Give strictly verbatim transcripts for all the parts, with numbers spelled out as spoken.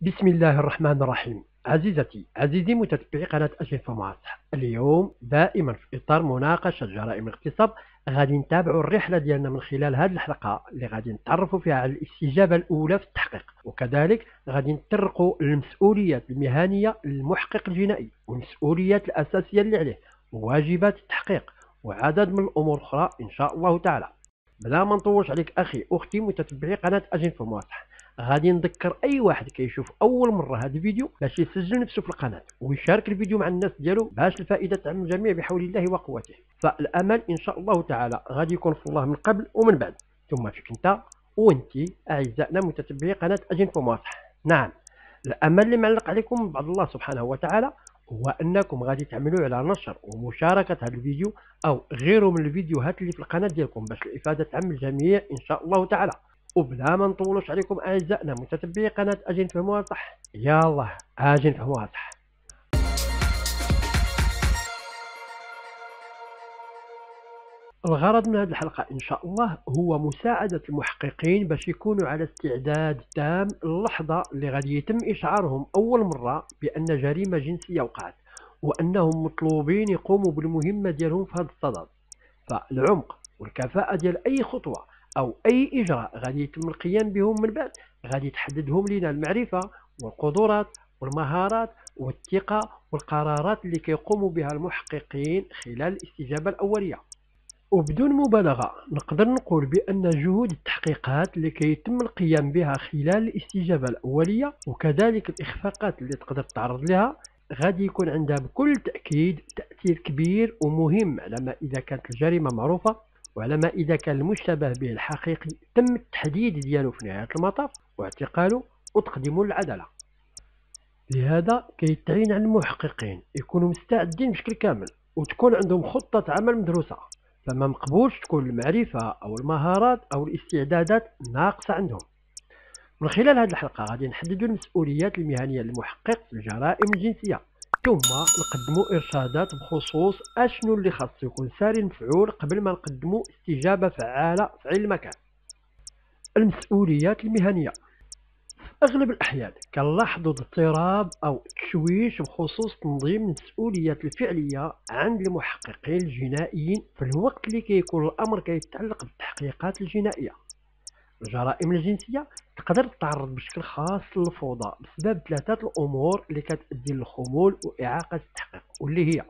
بسم الله الرحمن الرحيم. عزيزتي عزيزي متتبعي قناة أجنفة مواصح، اليوم دائما في إطار مناقشة جرائم الاغتصاب غادي نتابعوا الرحلة ديالنا من خلال هذه الحلقة اللي غادي نتعرفوا فيها على الاستجابة الأولى في التحقيق، وكذلك غادي نطرقوا المسؤوليات المهنية للمحقق الجنائي والمسؤوليات الأساسية اللي عليه وواجبات التحقيق وعدد من الأمور الأخرى إن شاء الله تعالى. بلا ما نطولش عليك أخي أختي متتبعي قناة أجنفة مواصح، غادي نذكر اي واحد كيشوف اول مره هذا الفيديو باش يسجل نفسه في القناه ويشارك الفيديو مع الناس ديالو باش الفائده تعم الجميع بحول الله وقوته. فالامل ان شاء الله تعالى غادي يكون في الله من قبل ومن بعد، ثم فيك انت وانت اعزائنا متتبعي قناه اجنفة مواصح. نعم، الامل اللي معلق عليكم بعد الله سبحانه وتعالى هو انكم غادي تعملوا على نشر ومشاركه هذا الفيديو او غيره من الفيديوهات اللي في القناه ديالكم باش الافاده تعم الجميع ان شاء الله تعالى. وبلا ما نطولوش عليكم اعزائنا متتبعي قناه اجنفة مواصح، يلا اجنفة مواصح. الغرض من هذه الحلقه ان شاء الله هو مساعده المحققين باش يكونوا على استعداد تام اللحظه اللي غادي يتم اشعارهم اول مره بان جريمه جنسيه وقعت وانهم مطلوبين يقوموا بالمهمه ديالهم في هذا الصدد. فالعمق والكفاءة ديال أي خطوة أو أي إجراء غادي يتم القيام بهم من بعد غادي تحددهم لنا المعرفة والقدرات والمهارات والثقة والقرارات اللي كيقوموا بها المحققين خلال الاستجابة الأولية. وبدون مبالغة نقدر نقول بأن جهود التحقيقات اللي كيتم القيام بها خلال الاستجابة الأولية وكذلك الإخفاقات اللي تقدر تعرض لها غادي يكون عندها بكل تأكيد تأثير كبير ومهم على ما إذا كانت الجريمة معروفة وعلى ما إذا كان المشتبه به الحقيقي تم التحديد ديالو في نهاية المطاف واعتقاله وتقديمه للعدالة. لهذا كيتعين على المحققين يكونوا مستعدين بشكل كامل وتكون عندهم خطة عمل مدروسة، فما مقبولش تكون المعرفة أو المهارات أو الاستعدادات ناقصة عندهم. من خلال هذه الحلقة غادي نحددوا المسؤوليات المهنية للمحقق في الجرائم الجنسية، ثم نقدموا إرشادات بخصوص أشنو اللي خاص يكون ساري مفعول قبل ما نقدموا استجابة فعالة في عين المكان. المسؤوليات المهنية في أغلب الأحيان كنلاحظوا اضطراب أو تشويش بخصوص تنظيم المسؤوليات الفعلية عند المحققين الجنائيين في الوقت اللي كيكون الأمر كيتعلق بالتحقيقات الجنائية. الجرائم الجنسية تقدر تتعرض بشكل خاص للفوضى بسبب ثلاثة الأمور اللي كتؤدي للخمول وإعاقة التحقيق، واللي هي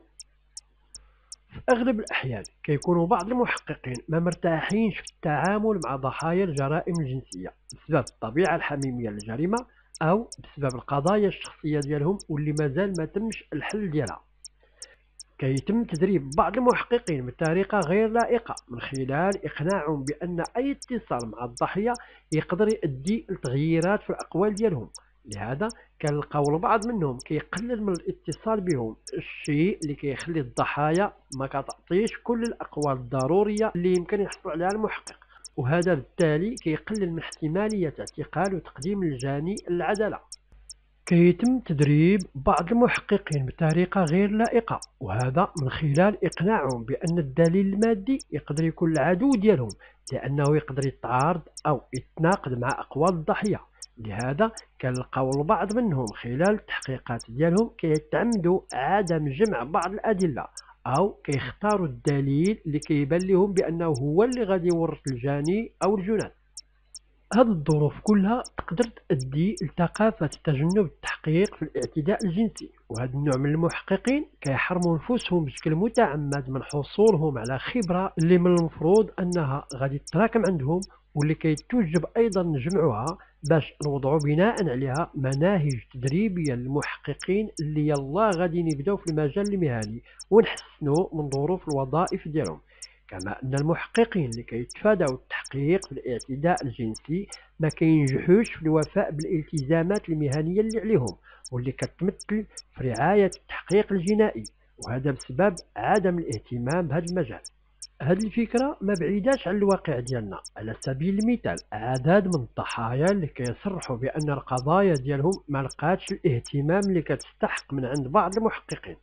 في أغلب الأحيان كيكونوا بعض المحققين ما مرتاحينش في التعامل مع ضحايا الجرائم الجنسية بسبب الطبيعة الحميمية للجريمة أو بسبب القضايا الشخصية ديالهم واللي مازال ما تمش الحل ديالها. كيتم تدريب بعض المحققين بطريقة غير لائقة من خلال إقناعهم بأن أي اتصال مع الضحية يقدر يؤدي لتغييرات في الأقوال ديالهم. لهذا كنلقاو البعض منهم كيقلل من الاتصال بهم، الشيء اللي كيخلي الضحايا ما كتعطيش كل الأقوال الضرورية اللي يمكن يحصل عليها المحقق، وهذا بالتالي كيقلل من احتمالية اعتقال وتقديم الجاني للعدالة. كيتم تدريب بعض المحققين بطريقة غير لائقة، وهذا من خلال إقناعهم بأن الدليل المادي يقدر يكون العدو ديالهم لأنه يقدر يتعارض أو يتناقض مع أقوال الضحية. لهذا كنلقاو البعض منهم خلال التحقيقات ديالهم كيتعمدوا عدم جمع بعض الأدلة أو كيختاروا الدليل اللي كيبان لهم بأنه هو اللي غادي يورط الجاني أو الجنات. هذه الظروف كلها تقدر تؤدي لثقافة تجنب التحقيق في الاعتداء الجنسي، وهذا النوع من المحققين كيحرموا نفوسهم بشكل متعمد من حصولهم على خبرة اللي من المفروض أنها غادي تتراكم عندهم واللي كيتوجب أيضا نجمعوها باش نوضعوا بناء عليها مناهج تدريبية للمحققين اللي يلا غادي نبداو في المجال المهني ونحسنوا من ظروف الوظائف ديالهم. كما أن المحققين اللي كيتفادوا التحقيق في الاعتداء الجنسي ما كينجحوش في الوفاء بالالتزامات المهنية اللي عليهم واللي كتمثل في رعاية التحقيق الجنائي، وهذا بسبب عدم الاهتمام بهذا المجال. هذه الفكرة ما بعيداش عن الواقع ديالنا. على سبيل المثال عدد من الضحايا اللي كيصرحوا بأن القضايا ديالهم ما لقاتش الاهتمام اللي كتستحق من عند بعض المحققين.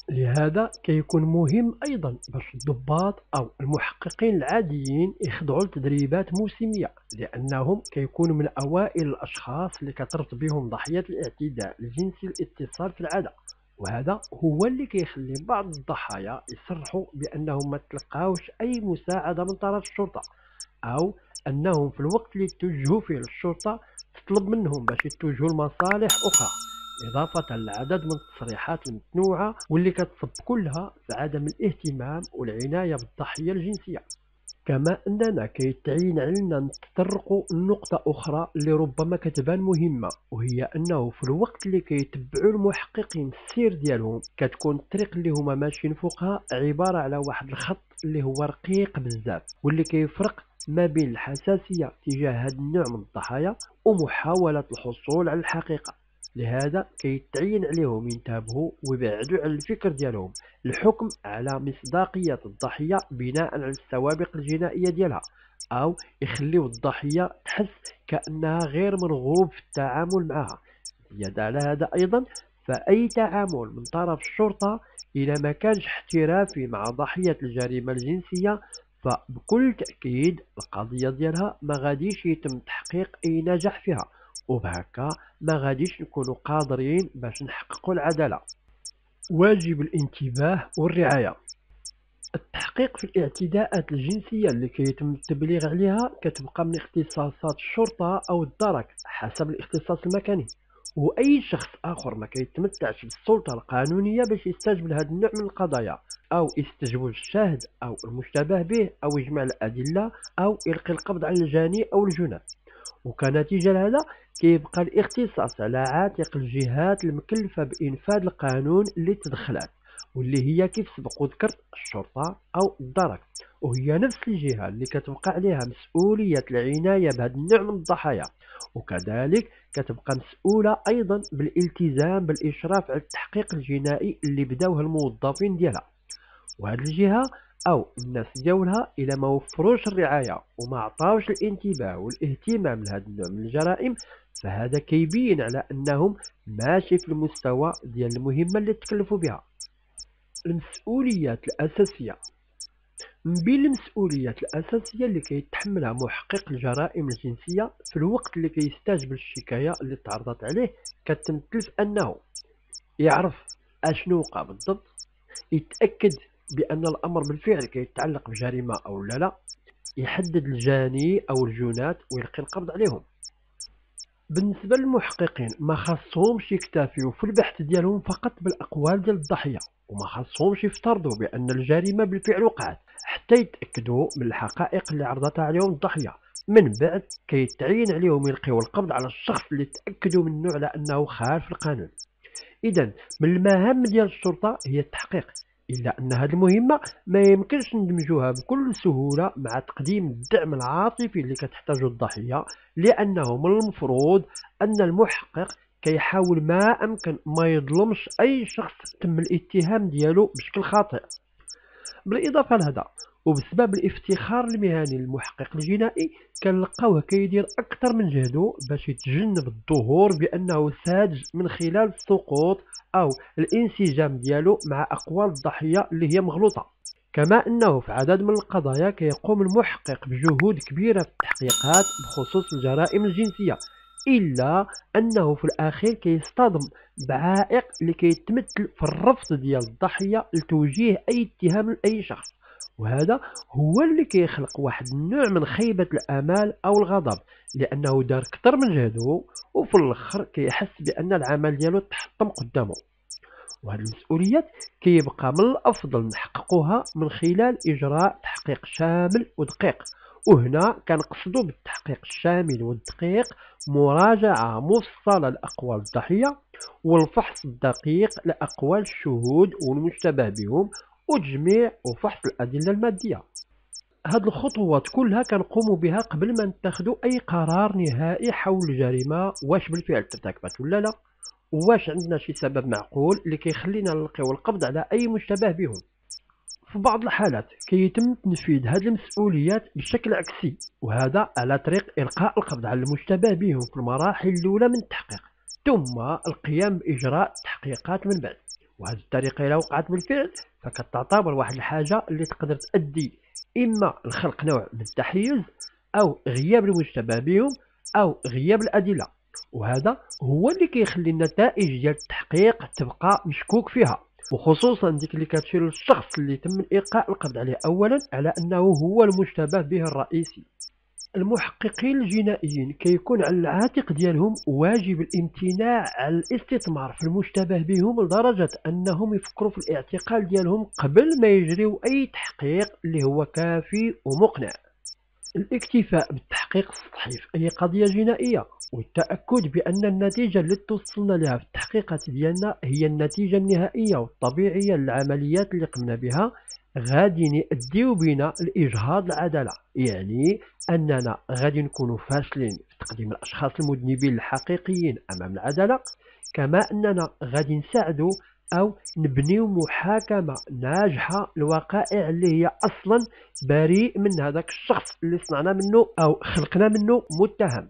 لهذا كيكون مهم أيضا باش الضباط أو المحققين العاديين يخضعوا لتدريبات موسمية، لأنهم كيكونوا من أوائل الأشخاص اللي كترتبط بهم ضحيات الاعتداء الجنسي الاتصال في العادة. وهذا هو اللي كيخلي بعض الضحايا يصرحوا بأنهم ما تلقاوش أي مساعدة من طرف الشرطة، أو أنهم في الوقت اللي توجهوا فيه للشرطة تطلب منهم باش يتوجهوا لمصالح أخرى، إضافة لعدد من التصريحات المتنوعة واللي كتصب كلها في عدم الاهتمام والعناية بالضحية الجنسية. كما أننا كيتعين علينا نتطرقوا لنقطة أخرى اللي ربما كتبان مهمة، وهي أنه في الوقت اللي كيتبعوا المحققين السير ديالهم كتكون الطريق اللي هما ماشيين فوقها عبارة على واحد الخط اللي هو رقيق بزاف، واللي كيفرق ما بين الحساسية تجاه هذا النوع من الضحايا ومحاولة الحصول على الحقيقة. لهذا كيتعين عليهم ينتبهوا ويبعدوا على الفكر ديالهم الحكم على مصداقية الضحية بناء على السوابق الجنائية ديالها، أو يخليو الضحية تحس كأنها غير مرغوب في التعامل معها. زيادة على هذا أيضا، فأي تعامل من طرف الشرطة إذا ما كانش احترافي مع ضحية الجريمة الجنسية فبكل تأكيد القضية ديالها ما غاديش يتم تحقيق أي نجاح فيها، وبهكا ما غاديش نكونوا قادرين باش نحققوا العدالة. واجب الانتباه والرعاية. التحقيق في الاعتداءات الجنسية اللي كيتم التبليغ عليها كتبقى من اختصاصات الشرطة أو الدرك حسب الاختصاص المكاني، وأي شخص آخر ما كيتمتعش بالسلطة القانونية باش يستجب لهذا النوع من القضايا، أو يستجوب الشاهد أو المشتبه به، أو يجمع الأدلة، أو يلقي القبض على الجاني أو الجناه. وكنتيجة لهذا كيبقى الاختصاص على عاتق الجهات المكلفة بإنفاذ القانون اللي تدخلات، واللي هي كيف سبق وذكرت الشرطة أو الدرك، وهي نفس الجهة اللي كتبقى عليها مسؤولية العناية بهذا النوع من الضحايا، وكذلك كتبقى مسؤولة أيضا بالالتزام بالإشراف على التحقيق الجنائي اللي بداوه الموظفين ديالها. وهذه الجهة أو الناس ديالها إلا ما وفروش الرعاية وما عطاوش الانتباه والاهتمام لهذا النوع من الجرائم، فهذا كيبين على أنهم ماشي في المستوى ديال المهمة اللي تكلفوا بها. المسؤوليات الأساسية. من بين المسؤوليات الأساسية اللي كيتحملها محقق الجرائم الجنسية في الوقت اللي كيستجب الشكاية اللي تعرضت عليه كتمثل في أنه يعرف أشنو وقع بالضبط، يتأكد بأن الأمر بالفعل كيتعلق بجريمة أو لا لا، يحدد الجاني أو الجنات ويلقي القبض عليهم. بالنسبة للمحققين ما خاصهمش يكتفيوا في البحث ديالهم فقط بالأقوال ديال الضحية، وما خاصهمش يفترضوا بأن الجريمة بالفعل وقعت حتى يتأكدوا من الحقائق اللي عرضتها عليهم الضحية. من بعد كيتعين عليهم يلقيوا القبض على الشخص اللي تأكدوا منه على أنه خالف القانون. إذا من المهام ديال الشرطة هي التحقيق، إلا أن هذه المهمة ما يمكنش ندمجوها بكل سهولة مع تقديم الدعم العاطفي اللي كتحتاجه الضحية، لأنه من المفروض أن المحقق كيحاول ما أمكن ما يظلمش أي شخص تم الاتهام ديالو بشكل خاطئ. بالإضافة لهذا وبسبب الافتخار المهني للمحقق الجنائي كنلقاوه كيدير أكثر من جهده باش يتجنب الظهور بأنه ساذج من خلال السقوط أو الانسجام ديالو مع أقوال الضحية اللي هي مغلوطة. كما أنه في عدد من القضايا كيقوم المحقق بجهود كبيرة في التحقيقات بخصوص الجرائم الجنسية، إلا أنه في الأخير كيصطدم بعائق اللي كيتمثل في الرفض ديال الضحية لتوجيه أي اتهام لأي شخص، وهذا هو اللي كيخلق واحد النوع من خيبة الآمال أو الغضب، لأنه دار كتر من جهده وفي الآخر كيحس بأن العمل ديالو تحطم قدامه. وهذه المسؤوليات كيبقى من الأفضل نحققوها من خلال إجراء تحقيق شامل ودقيق، وهنا كنقصدوا بالتحقيق الشامل والدقيق مراجعة مفصلة لأقوال الضحية والفحص الدقيق لأقوال الشهود والمشتبه بهم وتجميع وفحص الأدلة المادية. هاد الخطوات كلها كنقوم بها قبل ما نتخذوا أي قرار نهائي حول الجريمة واش بالفعل ارتكبت ولا لا، واش عندنا شي سبب معقول اللي كيخلينا نلقيو القبض على أي مشتبه بهم. في بعض الحالات كيتم تنفيذ هذه المسؤوليات بشكل عكسي، وهذا على طريق إلقاء القبض على المشتبه بهم في المراحل الأولى من التحقيق ثم القيام بإجراء تحقيقات من بعد. وهذه الطريقة إلا وقعت بالفعل فكتعتبر واحد الحاجة اللي تقدر تؤدي إما لخلق نوع من التحيز أو غياب المشتبه بهم أو غياب الأدلة، وهذا هو اللي كيخلي النتائج ديال التحقيق تبقى مشكوك فيها، وخصوصا ديك اللي كتشير للشخص اللي تم إلقاء القبض عليه أولا على أنه هو المشتبه به الرئيسي. المحققين الجنائيين كيكون على العاتق ديالهم واجب الامتناع على الاستثمار في المشتبه بهم لدرجة أنهم يفكروا في الاعتقال ديالهم قبل ما يجريوا أي تحقيق اللي هو كافي ومقنع. الاكتفاء بالتحقيق السطحي في أي قضية جنائية والتأكد بأن النتيجة اللي توصلنا لها في التحقيقات ديالنا هي النتيجة النهائية والطبيعية للعمليات اللي قمنا بها غادي يؤديو بنا لإجهاض العدالة، يعني أننا غادي نكونوا فاشلين في تقديم الأشخاص المذنبين الحقيقيين أمام العدالة، كما أننا غادي نساعدوا أو نبنيو محاكمة ناجحة لوقائع اللي هي أصلا بريء من هذاك الشخص اللي صنعنا منه أو خلقنا منه متهم.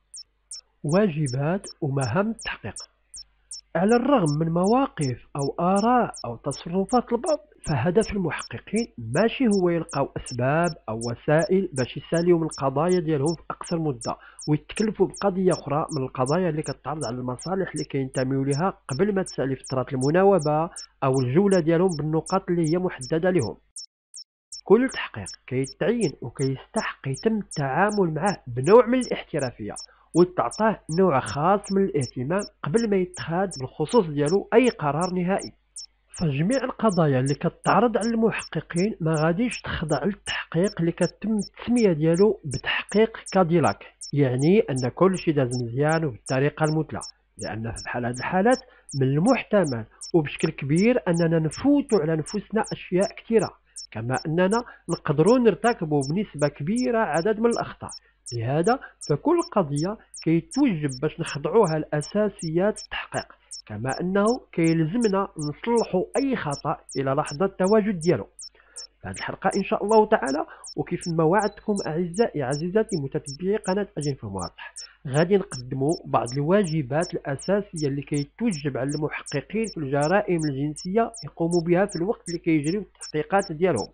واجبات ومهام التحقيق. على الرغم من مواقف أو آراء أو تصرفات البعض، فهدف المحققين ماشي هو يلقاو أسباب أو وسائل باش يساليو من القضايا ديالهم في أقصر مدة ويتكلفوا بقضية أخرى من القضايا اللي كتعرض على المصالح اللي كينتميو لها قبل ما تسالي فترة المناوبة أو الجولة ديالهم بالنقاط اللي هي محددة لهم. كل تحقيق كيتعين وكيستحق يتم التعامل معه بنوع من الاحترافية وتعطاه نوع خاص من الاهتمام قبل ما يتخاذ بالخصوص ديالو أي قرار نهائي. فجميع القضايا اللي كتعرض على المحققين ما غاديش تخضع للتحقيق اللي كتم التسمية ديالو بتحقيق كاديلاك، يعني أن كل شيء داز مزيان وبالطريقة المثلى، لأن في بحال هذه الحالات من المحتمل وبشكل كبير أننا نفوتوا على نفوسنا أشياء كثيرة، كما أننا نقدروا نرتكبوا بنسبة كبيرة عدد من الأخطاء. لهذا فكل قضية كيتوجب باش نخضعوها لأساسيات التحقيق، كما أنه كيلزمنا نصلحوا أي خطأ إلى لحظة التواجد ديالو. في هذه الحلقة إن شاء الله تعالى وكيف ما وعدتكم أعزائي عزيزاتي متتبعي قناة أجين فهم واضح، غادي نقدموا بعض الواجبات الأساسية اللي كيتوجب على المحققين في الجرائم الجنسية يقوموا بها في الوقت اللي كيجريو التحقيقات ديالهم.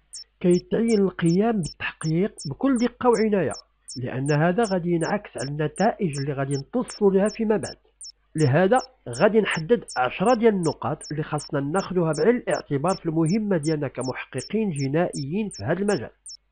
كيتعين القيام بالتحقيق بكل دقة وعناية، لأن هذا غادي ينعكس على النتائج اللي غادي نتوصلوا لها فيما بعد. لهذا غادي نحدد عشرة ديال النقاط اللي خاصنا ناخذوها بعين الاعتبار في المهمة ديالنا كمحققين جنائيين في هذا المجال.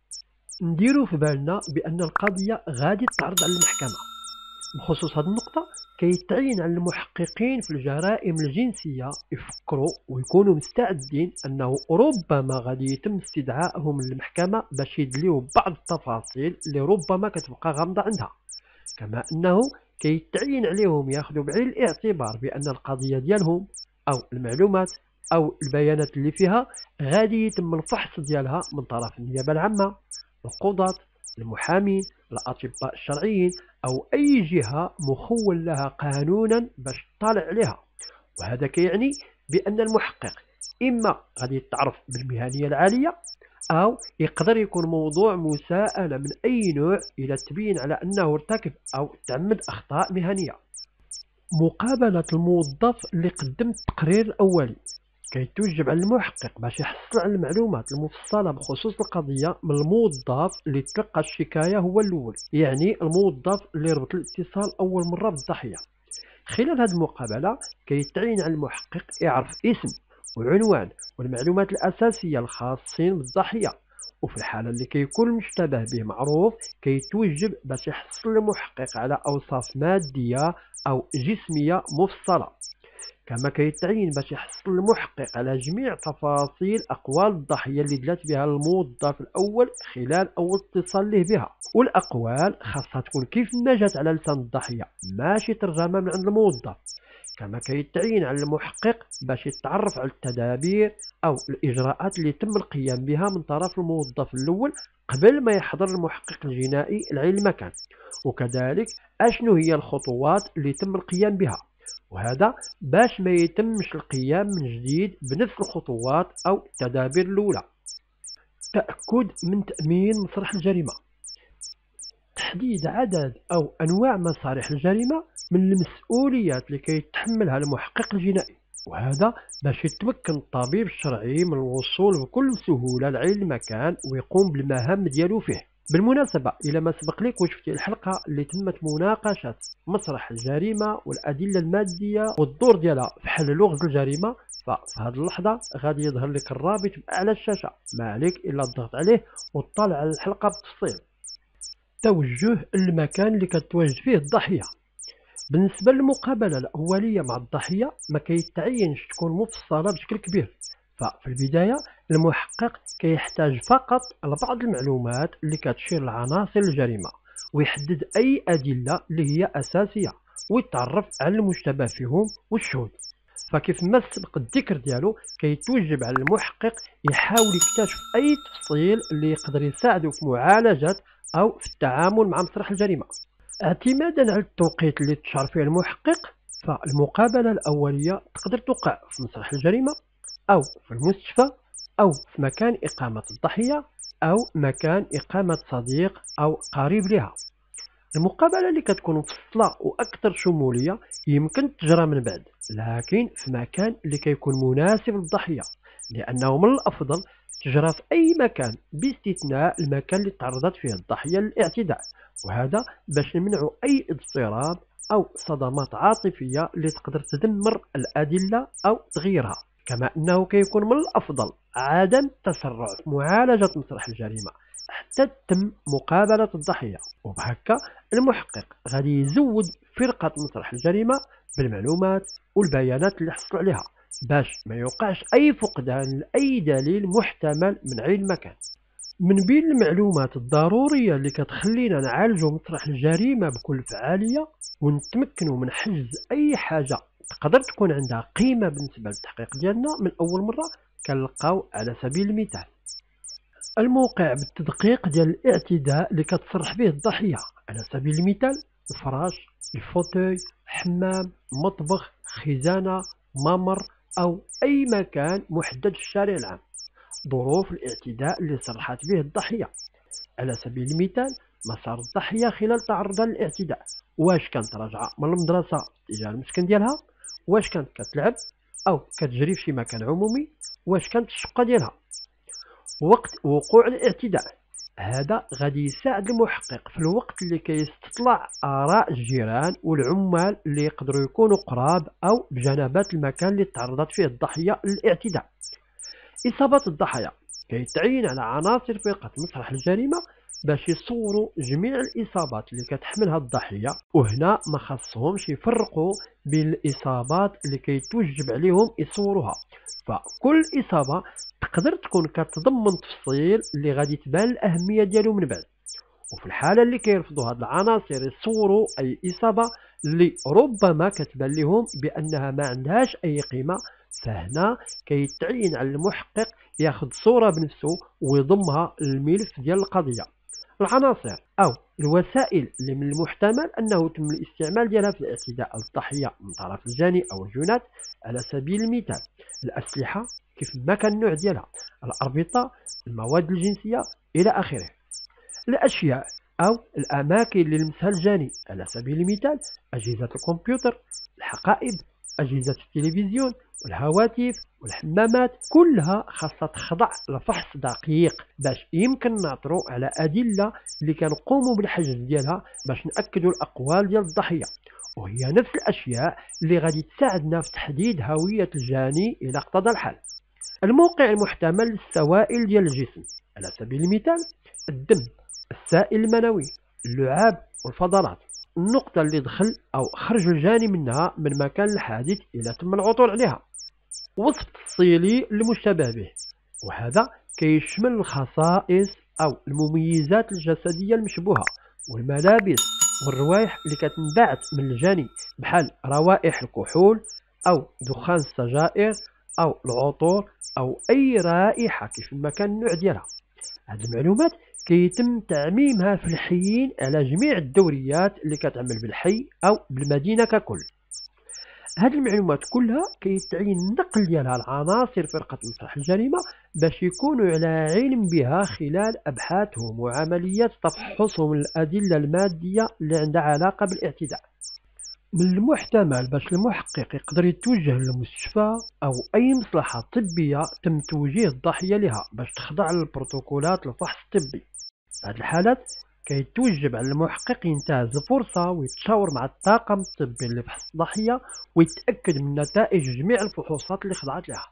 نديروا في بالنا بأن القضية غادي تعرض على المحكمة. بخصوص هذه النقطة كيتعين على المحققين في الجرائم الجنسية يفكروا ويكونوا مستعدين أنه ربما غادي يتم استدعائهم للمحكمة باش يدليو بعض التفاصيل اللي ربما كتبقى غامضة عندها، كما أنه كيتعين عليهم ياخذوا بعين الاعتبار بأن القضية ديالهم أو المعلومات أو البيانات اللي فيها غادي يتم الفحص ديالها من طرف النيابة العامة، القضاة، المحامين، الأطباء الشرعيين أو أي جهة مخول لها قانونا باش تطالع عليها. وهذا كيعني بأن المحقق إما غادي يتعرف بالمهنية العالية أو يقدر يكون موضوع مساءلة من أي نوع إلى تبين على أنه ارتكب أو تعمد أخطاء مهنية. مقابلة الموظف اللي قدم التقرير الأولي كيتوجب على المحقق باش يحصل على المعلومات المفصلة بخصوص القضية من الموظف اللي تلقى الشكاية هو الأول، يعني الموظف اللي ربط الاتصال أول مرة بالضحية. خلال هذه المقابلة كيتعين على المحقق يعرف اسم وعنوان والمعلومات الأساسية الخاصين بالضحية، وفي الحالة اللي كيكون المشتبه به معروف كيتوجب باش يحصل المحقق على أوصاف مادية أو جسمية مفصلة. كما كيتعين باش يحصل المحقق على جميع تفاصيل أقوال الضحية اللي دلت بها الموظف الأول خلال أول اتصال له بها، والأقوال خاصها تكون كيف ما جات على لسان الضحية ماشي ترجمة من عند الموظف. كما كيتعين على المحقق باش يتعرف على التدابير أو الإجراءات اللي تم القيام بها من طرف الموظف الأول قبل ما يحضر المحقق الجنائي لعين المكان، وكذلك أشنو هي الخطوات اللي تم القيام بها، وهذا باش ما يتمش القيام من جديد بنفس الخطوات أو التدابير الأولى. تأكد من تأمين مسرح الجريمة. تحديد عدد أو أنواع مسارح الجريمة من المسؤوليات اللي كيتحملها المحقق الجنائي. وهذا باش يتمكن الطبيب الشرعي من الوصول بكل سهولة لعين المكان ويقوم بالمهام ديالو فيه. بالمناسبة إلى ما سبق لك وشفتي الحلقة اللي تمت مناقشة مسرح الجريمة والأدلة المادية والدور ديالها في حل لغز الجريمة، ففي هذه اللحظة غادي يظهر لك الرابط بأعلى الشاشة، ما عليك إلا الضغط عليه وتطالع على الحلقة بالتفصيل. توجه المكان اللي كتواجد فيه الضحية. بالنسبة للمقابلة الأولية مع الضحية ما كيتعينش تكون مفصلة بشكل كبير، ففي البداية المحقق كيحتاج فقط لبعض المعلومات اللي كتشير لعناصر الجريمة، ويحدد أي أدلة اللي هي أساسية، ويتعرف على المشتبه فيهم والشهود. فكيف ما سبق الذكر ديالو كيتوجب على المحقق يحاول يكتشف أي تفصيل اللي يقدر يساعده في معالجة أو في التعامل مع مسرح الجريمة. اعتمادا على التوقيت اللي تشعر فيه المحقق، فالمقابلة الأولية تقدر توقع في مسرح الجريمة أو في المستشفى أو في مكان إقامة الضحية أو مكان إقامة صديق أو قريب لها. المقابلة اللي كتكون مفصلة وأكثر شمولية يمكن تجرى من بعد، لكن في مكان اللي كيكون مناسب للضحية، لأنه من الأفضل تجرى في أي مكان باستثناء المكان اللي تعرضت فيه الضحية للاعتداء، وهذا باش نمنعوا أي اضطراب أو صدمات عاطفية اللي تقدر تدمر الأدلة أو تغييرها. كما أنه كيكون من الأفضل عدم التسرع في معالجة مسرح الجريمة حتى تتم مقابلة الضحية، وبهكا المحقق غادي يزود فرقة مسرح الجريمة بالمعلومات والبيانات اللي حصلوا عليها باش ما يوقعش أي فقدان لأي دليل محتمل من عين المكان. من بين المعلومات الضرورية اللي كتخلينا نعالجوا مسرح الجريمة بكل فعالية ونتمكنوا من حجز أي حاجة تقدر تكون عندها قيمة بالنسبة للتحقيق ديالنا من أول مرة، كنلقاو على سبيل المثال الموقع بالتدقيق ديال الاعتداء اللي كتصرح به الضحية. على سبيل المثال الفراش، الفوتوي، حمام، مطبخ، خزانة، ممر أو أي مكان محدد في الشارع العام. ظروف الاعتداء اللي صرحت به الضحية. على سبيل المثال مسار الضحية خلال تعرضها للاعتداء، واش كانت راجعة من المدرسة تجاه المسكن ديالها، واش كانت كتلعب أو كتجري في شي مكان عمومي، واش كانت الشقة ديالها. وقت وقوع الاعتداء، هذا غادي يساعد المحقق في الوقت اللي كيستطلع آراء الجيران والعمال اللي يقدروا يكونوا قراب أو بجنبات المكان اللي تعرضت فيه الضحية للاعتداء. إصابات الضحايا، كيتعين على عناصر فرقة مسرح الجريمة باش يصوروا جميع الإصابات اللي كتحملها الضحية، وهنا ما خصهمش يفرقوا بين الإصابات اللي كيتوجب عليهم يصوروها، فكل إصابة تقدر تكون كتضمن تفصيل اللي غادي تبان الأهمية ديالو من بعد. وفي الحالة اللي كيرفضوا هاد العناصر يصوروا أي إصابة اللي ربما كتبان لهم بأنها ما عندهاش أي قيمة، فهنا كيتعين على المحقق ياخذ صورة بنفسه ويضمها للملف ديال القضية. العناصر أو الوسائل اللي من المحتمل أنه تم الاستعمال ديالها في الاعتداء على الضحية من طرف الجاني أو الجنات. على سبيل المثال الأسلحة كيف ما كان النوع ديالها، الأربطة، المواد الجنسية إلى آخره. الأشياء أو الأماكن اللي لمسها الجاني، على سبيل المثال أجهزة الكمبيوتر، الحقائب، أجهزة التلفزيون والهواتف والحمامات، كلها خاصة تخضع لفحص دقيق باش يمكن نعثروا على أدلة اللي كنقوموا بالحجز ديالها باش نأكدوا الأقوال ديال الضحية، وهي نفس الأشياء اللي غادي تساعدنا في تحديد هوية الجاني إذا اقتضى الحال. الموقع المحتمل للسوائل ديال الجسم، على سبيل المثال الدم، السائل المنوي، اللعاب والفضلات، النقطة اللي دخل أو خرج الجاني منها من مكان الحادث إذا تم العثور عليها. وصف تفصيلي للمشتبه به، وهذا كيشمل الخصائص أو المميزات الجسدية المشبوهة والملابس والروائح اللي كتنبعث من الجاني، بحال روائح الكحول أو دخان السجائر أو العطور أو أي رائحة كيف ما كان النوع ديالها. هذه المعلومات كيتم تعميمها في الحيين على جميع الدوريات اللي كتعمل بالحي أو بالمدينة ككل. هذه المعلومات كلها كيتعين النقل ديالها لعناصر فرقة مسرح الجريمة باش يكونوا على علم بها خلال أبحاثهم وعمليات تفحصهم الأدلة المادية اللي عندها علاقة بالاعتداء. من المحتمل باش المحقق يقدر يتوجه للمستشفى أو أي مصلحة طبية تم توجيه الضحية لها باش تخضع للبروتوكولات الفحص الطبي. في هذه الحالات كيتوجب على المحقق ينتهز الفرصة ويتشاور مع الطاقم الطبي اللي فحص الضحية ويتأكد من نتائج جميع الفحوصات اللي خضعت لها.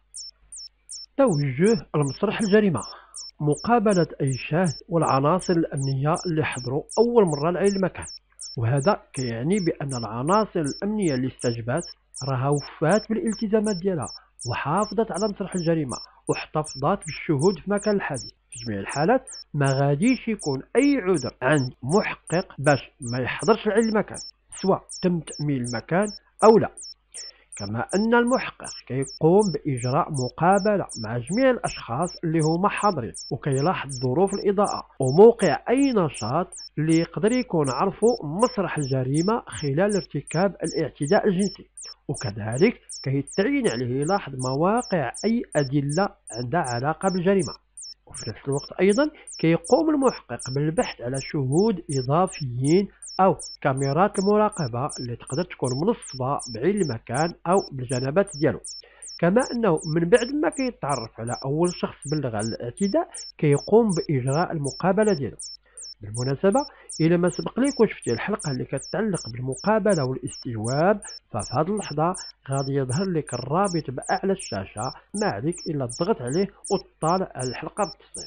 توجه لمسرح الجريمة، مقابلة أي شاهد والعناصر الأمنية اللي حضروا أول مرة لأي المكان، وهذا كيعني بأن العناصر الأمنية اللي استجابت راها وفات بالالتزامات ديالها وحافظت على مسرح الجريمة واحتفظت بالشهود في مكان الحادث. في جميع الحالات ما غاديش يكون أي عذر عند محقق باش ما يحضرش لأي المكان سواء تم تأمين المكان أو لا. كما أن المحقق كيقوم بإجراء مقابلة مع جميع الأشخاص اللي هما حاضرين وكيلاحظ ظروف الإضاءة وموقع أي نشاط اللي يقدر يكون عرفوا مسرح الجريمة خلال ارتكاب الاعتداء الجنسي، وكذلك كيتعين عليه يلاحظ مواقع أي أدلة عندها علاقة بالجريمة. وفي نفس الوقت أيضا كيقوم المحقق بالبحث على شهود إضافيين أو كاميرات المراقبة اللي تقدر تكون منصبة بعين المكان أو بالجنبات ديالو. كما أنه من بعد ما كيتعرف على أول شخص بلغ على الاعتداء كيقوم بإجراء المقابلة ديالو. بالمناسبة إلا ما سبق ليك وشفتي الحلقة اللي كتعلق بالمقابلة والاستجواب، ففي هذه اللحظة غادي يظهر لك الرابط بأعلى الشاشة، ما عليك إلا تضغط عليه وتطالع على الحلقة بالتفصيل.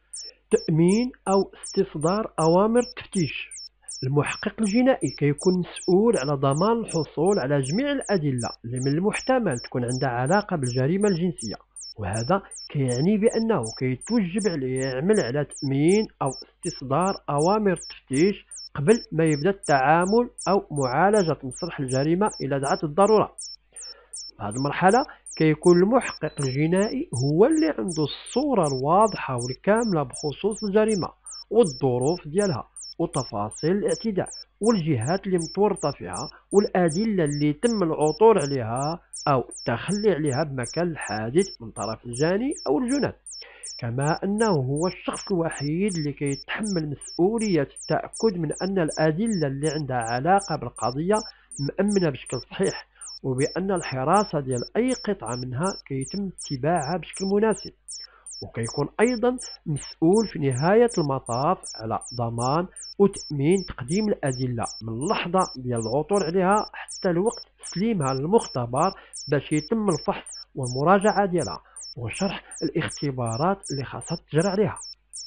تأمين أو استصدار أوامر تفتيش. المحقق الجنائي كيكون مسؤول على ضمان الحصول على جميع الأدلة اللي من المحتمل تكون عندها علاقة بالجريمة الجنسية، وهذا كيعني بأنه كيتوجب عليه يعمل على تأمين أو استصدار أوامر تفتيش قبل ما يبدأ التعامل أو معالجة مسرح الجريمة إذا دعت الضرورة. في هذه المرحلة كيكون المحقق الجنائي هو اللي عنده الصورة الواضحة والكاملة بخصوص الجريمة والظروف ديالها وتفاصيل الاعتداء والجهات اللي متورطة فيها والأدلة اللي تم العثور عليها أو التخلي عليها بمكان الحادث من طرف الجاني أو الجنات. كما أنه هو الشخص الوحيد اللي كيتحمل مسؤولية التأكد من أن الأدلة اللي عندها علاقة بالقضية مأمنة بشكل صحيح، وبأن الحراسة ديال أي قطعة منها كيتم اتباعها بشكل مناسب. وكيكون أيضا مسؤول في نهاية المطاف على ضمان وتأمين تقديم الأدلة من اللحظة ديال العثور عليها حتى الوقت تسليمها للمختبر باش يتم الفحص والمراجعة ديالها وشرح الاختبارات اللي خاصها تجرى عليها.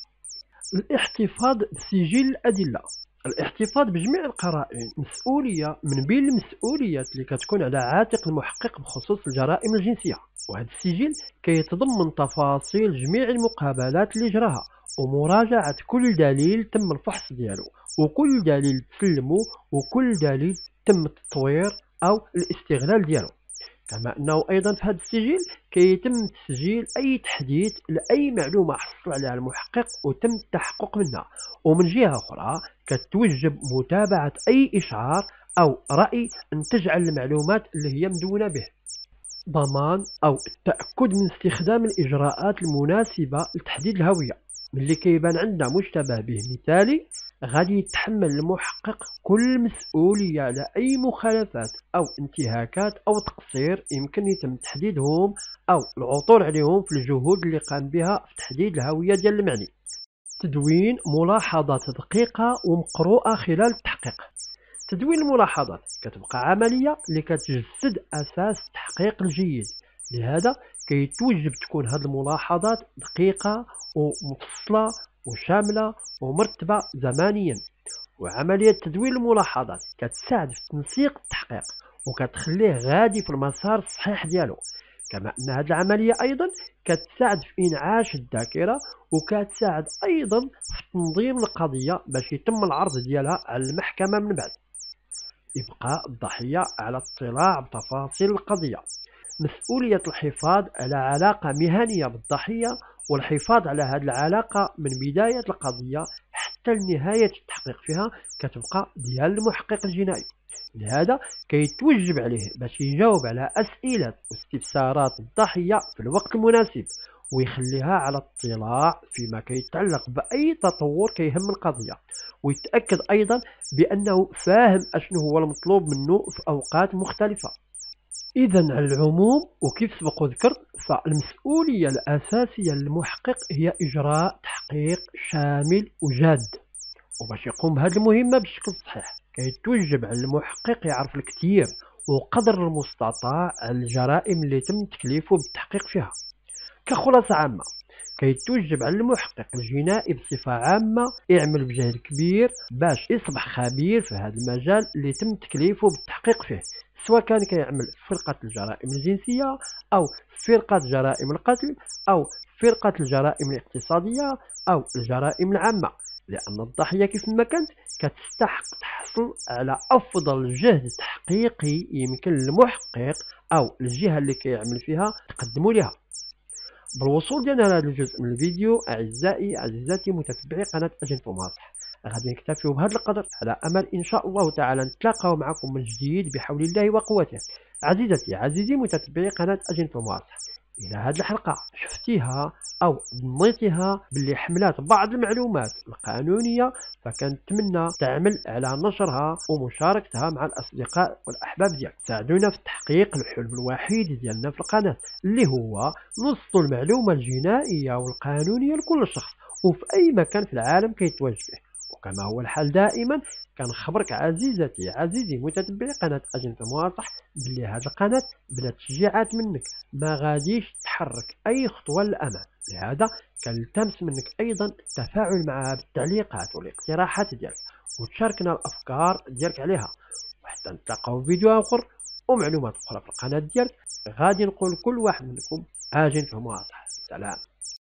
الاحتفاظ بسجل الأدلة. الاحتفاظ بجميع القرائن مسؤولية من بين المسؤوليات اللي كتكون على عاتق المحقق بخصوص الجرائم الجنسية، وهذا السجل كيتضمن تفاصيل جميع المقابلات اللي جراها ومراجعة كل دليل تم الفحص ديالو وكل دليل تسلمه وكل دليل تم التطوير أو الاستغلال ديالو. كما أنه أيضا في هذا السجل كيتم تسجيل أي تحديث لأي معلومة حصل عليها المحقق وتم التحقق منها، ومن جهة أخرى كتوجب متابعة أي إشعار أو رأي أن تجعل المعلومات اللي هي مدونة به. ضمان أو التأكد من استخدام الإجراءات المناسبة لتحديد الهوية. ملي كيبان عندنا مشتبه به مثالي غادي يتحمل المحقق كل مسؤولية على أي مخالفات أو انتهاكات أو تقصير يمكن يتم تحديدهم أو العثور عليهم في الجهود اللي قام بها في تحديد الهوية ديال المعني. تدوين ملاحظات دقيقة ومقروءة خلال التحقيق. تدوين الملاحظات كتبقى عملية اللي كتجسد أساس التحقيق الجيد، لهذا كيتوجب تكون هذه الملاحظات دقيقة ومفصلة وشاملة ومرتبة زمانيا. وعملية تدوين الملاحظات كتساعد في تنسيق التحقيق وكتخليه غادي في المسار الصحيح ديالو. كما أن هذه العملية أيضا كتساعد في إنعاش الذاكرة وكتساعد أيضا في تنظيم القضية باش يتم العرض ديالها على المحكمة من بعد. إبقاء الضحية على اطلاع بتفاصيل القضية. مسؤولية الحفاظ على علاقة مهنية بالضحية والحفاظ على هذه العلاقة من بداية القضية حتى لنهاية التحقيق فيها كتبقى ديال المحقق الجنائي. لهذا كيتوجب عليه باش يجاوب على أسئلة واستفسارات الضحية في الوقت المناسب ويخليها على اطلاع فيما كيتعلق بأي تطور كيهم القضية، ويتأكد أيضا بأنه فاهم أشنو هو المطلوب منه في أوقات مختلفة. إذا على العموم وكيف سبق وذكرت، فالمسؤولية الأساسية للمحقق هي إجراء تحقيق شامل وجاد. وباش يقوم بهذه المهمة بشكل صحيح كيتوجب على المحقق يعرف الكثير وقدر المستطاع على الجرائم اللي تم تكليفه بالتحقيق فيها. كخلاصة عامة، كيتوجب على المحقق الجنائي بصفة عامة يعمل بجهد كبير باش يصبح خبير في هذا المجال اللي تم تكليفه بالتحقيق فيه، سواء كان كيعمل في فرقة الجرائم الجنسية أو فرقة جرائم القتل أو فرقة الجرائم الاقتصادية أو الجرائم العامة، لأن الضحية كيف ما كانت كتستحق تحصل على أفضل جهد تحقيقي يمكن للمحقق أو الجهة اللي كيعمل فيها تقدموا لها. بالوصول ديالنا لهذا الجزء من الفيديو أعزائي عزيزاتي متتبعي قناة أجنت وماصح، غادي نكتفيو بهذا القدر على أمل إن شاء الله تعالى نتلاقاو معكم من جديد بحول الله وقوته. عزيزتي عزيزي متتبعي قناة أجنت وماصح، إلى هذه الحلقة شفتيها أو ظنيتها باللي حملات بعض المعلومات القانونية، فكنتمنى تعمل على نشرها ومشاركتها مع الأصدقاء والأحباب ديالك. ساعدونا في تحقيق الحلم الوحيد ديالنا في القناة اللي هو نوصل المعلومة الجنائية والقانونية لكل شخص وفي أي مكان في العالم كيتواجد فيه. وكما هو الحال دائما كنخبرك عزيزتي عزيزي متتبعي قناة أجنت وماصح بلي هذه القناة بلا تشجيعات منك ما غاديش تحرك أي خطوة للأمام، لهذا كنلتمس منك أيضا التفاعل معها بالتعليقات والاقتراحات ديالك وتشاركنا الأفكار ديالك عليها. وحتى نتلاقاو في فيديو آخر ومعلومات أخرى في القناة ديالك، غادي نقول كل واحد منكم أجنت وماصح. سلام.